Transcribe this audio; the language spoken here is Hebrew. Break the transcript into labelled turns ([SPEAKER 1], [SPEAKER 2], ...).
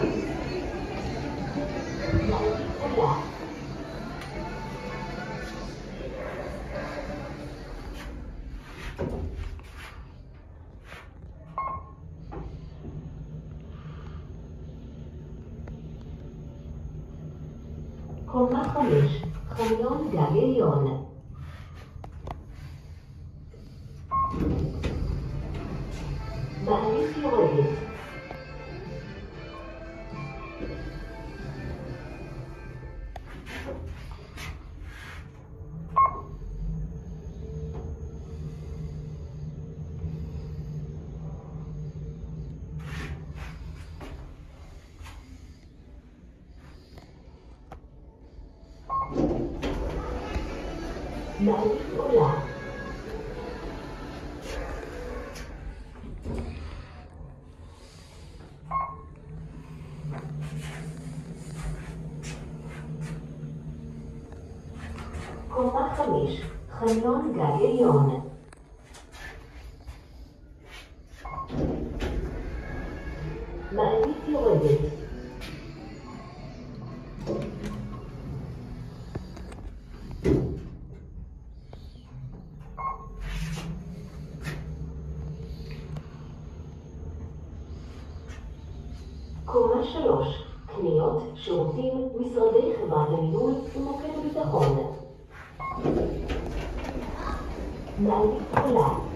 [SPEAKER 1] קומה 5, חניון גג עליון. מעלית יורדת. מעלית עולה. קומה 5, חניון גג עליון. מעלית יורדת. קומה 3, קניות, שירותים, משרדי חברת הניהול ומוקד ביטחון. מעלית עולה.